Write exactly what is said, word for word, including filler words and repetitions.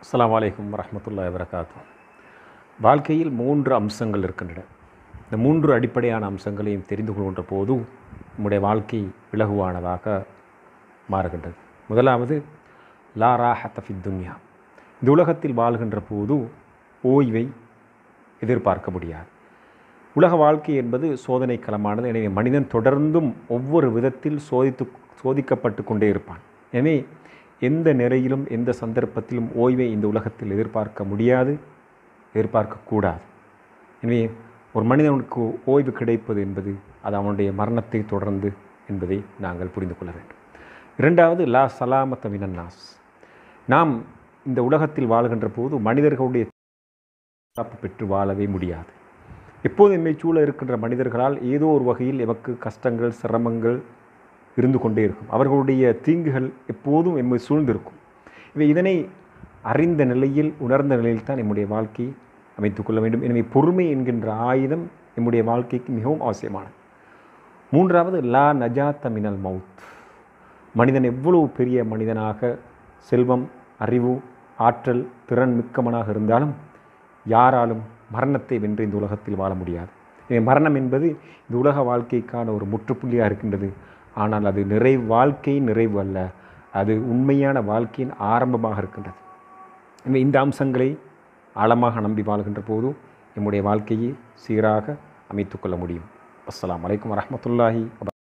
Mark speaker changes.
Speaker 1: அஸ்ஸலாமு அலைக்கும் வரஹ்மத்துல்லாஹி வபரகாத்துஹு. வாழ்க்கையில் மூன்று அம்சங்கள் இருக்கின்றன. இந்த மூன்று அடிப்படையான அம்சங்களையும் தெரிந்து கொள்கின்ற போது நம்முடைய வாழ்க்கை இலகுவானதாக மாறுகின்றது. முதலாவது லா ராஹத ஃபித் துன்யா. இந்த உலகத்தில் வாழ்கின்ற போது ஓய்வை எதிர்பார்க்க முடியாது. உலக வாழ்க்கை என்பது சோதனை களமானது. எனவே மனிதன் தொடர்ந்தும் ஒவ்வொரு விதத்தில் சோதித்து சோதிக்கப்பட்டு கொண்டே இருப்பான். எனவே எந்த நிலையிலும் எந்த சந்தர்ப்பத்திலும் ஓய்வை இந்த உலகத்தில் எதிர்பார்க்க முடியாது, எதிர்பார்க்கக்கூடாது. எனவே ஒரு மனிதனுக்கு ஓய்வு கிடைப்பது என்பது அது அவனுடைய மரணத்தை தொடர்ந்து என்பதை நாங்கள் புரிந்து கொள்ள வேண்டும். இரண்டாவது லா சலாமத்த மினன்னாஸ். நாம் இந்த உலகத்தில் வாழ்கின்ற போது மனிதர்களுடைய பாதுகாப்பு பெற்று வாழவே முடியாது. எப்போதும் எம்மை சூழ இருக்கின்ற மனிதர்களால் ஏதோ ஒரு வகையில் எமக்கு கஷ்டங்கள் சிரமங்கள் இருந்து கொண்டே இருக்கும். அவர்களுடைய தீங்குகள் எப்போதும் எம்மை சூழ்ந்திருக்கும். இவை இதனை அறிந்த நிலையில் உணர்ந்த நிலையில் தான் நம்முடைய வாழ்க்கையை அமைத்துக் கொள்ள வேண்டும். எனவே பொறுமை என்கின்ற ஆயுதம் நம்முடைய வாழ்க்கைக்கு மிகவும் அவசியமானது. மூன்றாவது லா நஜாத்த மினல் மவுத். மனிதன் எவ்வளவு பெரிய மனிதனாக செல்வம் அறிவு ஆற்றல் திறன் மிக்கவனாக இருந்தாலும் யாராலும் மரணத்தை வென்று இந்த உலகத்தில் வாழ முடியாது. எனவே மரணம் என்பது இந்த உலக வாழ்க்கைக்கான ஒரு முற்றுப்புள்ளியாக இருக்கின்றது. ஆனால் அது நிறைவு வாழ்க்கையின் நிறைவு அல்ல, அது உண்மையான வாழ்க்கையின் ஆரம்பமாக இருக்கின்றது. எனவே இந்த அம்சங்களை ஆழமாக நம்பி வாழ்கின்ற போது நம்முடைய வாழ்க்கையை சீராக அமைத்துக்கொள்ள முடியும். அஸ்ஸலாமு அலைக்கும் வரஹ்மத்துல்லாஹி வபரகாத்துஹு.